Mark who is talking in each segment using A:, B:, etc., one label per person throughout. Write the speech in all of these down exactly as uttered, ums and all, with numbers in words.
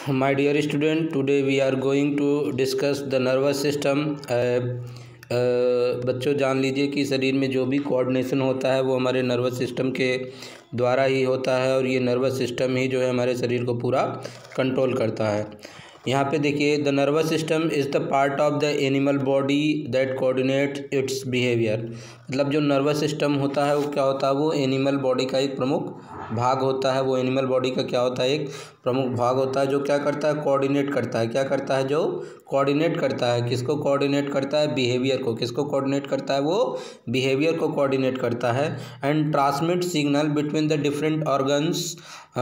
A: My dear student, today we are going to discuss the nervous system. बच्चों जान लीजिए कि शरीर में जो भी कोऑर्डिनेशन होता है वो हमारे नर्वस सिस्टम के द्वारा ही होता है और ये नर्वस सिस्टम ही जो है हमारे शरीर को पूरा कंट्रोल करता है। यहाँ पे देखिए, the nervous system is the part of the animal body that coordinate its behaviour. मतलब जो नर्वस सिस्टम होता है वो क्या होता है, वो एनिमल बॉडी का एक प्रमुख भाग होता है। वो एनिमल बॉडी का क्या होता है, एक प्रमुख भाग होता है जो क्या करता है, कोऑर्डिनेट करता है। क्या करता है, जो कोऑर्डिनेट करता है। किसको कोऑर्डिनेट करता है, बिहेवियर को। किसको कोऑर्डिनेट करता है, वो बिहेवियर को कोऑर्डिनेट करता है। And transmit signal between the different organs,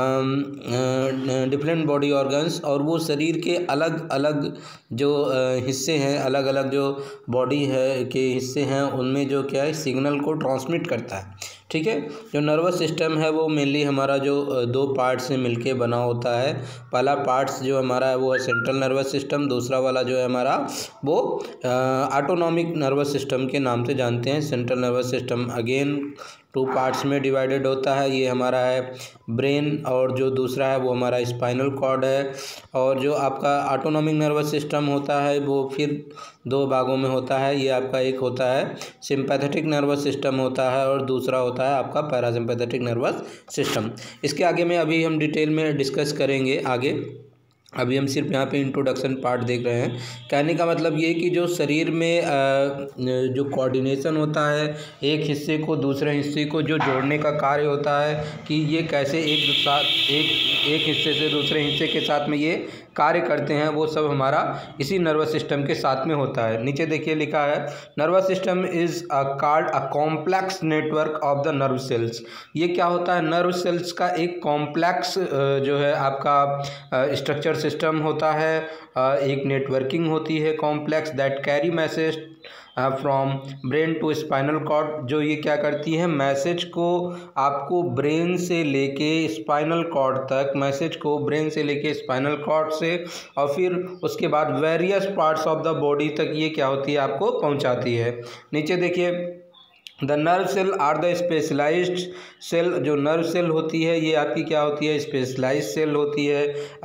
A: different body organs. और वो शरीर के अलग अलग जो हिस्से हैं, अलग अलग जो बॉडी है के हिस्से हैं, उनमें जो क्या है, सिग्नल को ट्रांसमिट करता है। ठीक है। जो नर्वस सिस्टम है वो मेनली हमारा जो दो पार्ट से मिलके बना होता है। पहला पार्ट्स जो हमारा है वो है सेंट्रल नर्वस सिस्टम, दूसरा वाला जो है हमारा वो ऑटोनॉमिक नर्वस सिस्टम के नाम से जानते हैं। Central nervous system again to parts में डिवाइडेड होता है। ये हमारा है ब्रेन और जो दूसरा है वो हमारा स्पाइनल कॉर्ड है। और जो आपका ऑटोनॉमिक नर्वस सिस्टम होता है वो फिर दो भागों में होता है। ये आपका एक होता है सिंपैथेटिक नर्वस सिस्टम होता है और दूसरा होता है आपका पैरासिम्पैथेटिक नर्वस सिस्टम। इसके आगे में अभी हम डिटेल में डिस्कस करेंगे आगे। अभी हम सिर्फ यहाँ पे इंट्रोडक्शन पार्ट देख रहे हैं। कहने का मतलब ये कि जो शरीर में जो कोऑर्डिनेशन होता है, एक हिस्से को दूसरे हिस्से को जो जोड़ने का कार्य होता है कि ये कैसे एक साथ एक एक हिस्से से दूसरे हिस्से के साथ में ये कार्य करते हैं, वो सब हमारा इसी नर्वस सिस्टम के साथ में होता है। नीचे देखिए लिखा है, nervous system is a card a complex network of the nerve cells. ये क्या होता है, नर्व सेल्स का एक कॉम्प्लेक्स जो है आपका स्ट्रक्चर सिस्टम होता है। एक नेटवर्किंग होती है complex that carry message from brain to spinal cord. जो ये क्या करती है, मैसेज को आपको ब्रेन से लेके स्पाइनल कॉर्ड तक, मैसेज को ब्रेन से लेके स्पाइनल कॉर्ड से और फिर उसके बाद various parts of the body तक ये क्या होती है, आपको पहुंचाती है। नीचे देखिए, the nerve cell are the specialized cell. जो नर्व सेल होती है ये आपकी क्या होती है, स्पेशलाइज्ड सेल होती है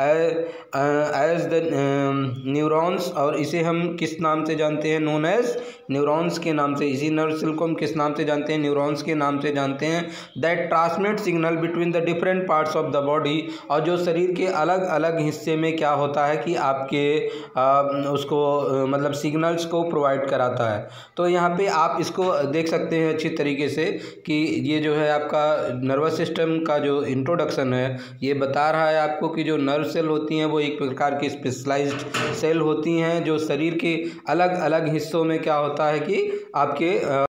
A: एज द न्यूरॉन्स। और इसे हम किस नाम से जानते हैं, नोन एज न्यूरॉन्स के नाम से। इसी नर्व सेल को हम किस नाम से जानते हैं, न्यूरॉन्स के नाम से जानते हैं। That transmit signal between the different parts of the body. और जो शरीर के अलग अलग हिस्से में क्या होता है कि आपके आ, उसको आ, मतलब सिग्नल्स को प्रोवाइड कराता है। तो यहाँ पे आप इसको देख सकते हैं अच्छी तरीके से कि ये जो है आपका नर्वस सिस्टम का जो इंट्रोडक्शन है ये बता रहा है आपको कि जो नर्व सेल होती हैं वो एक प्रकार की स्पेशलाइज्ड सेल होती हैं जो शरीर के अलग अलग हिस्सों में क्या होता है कि आपके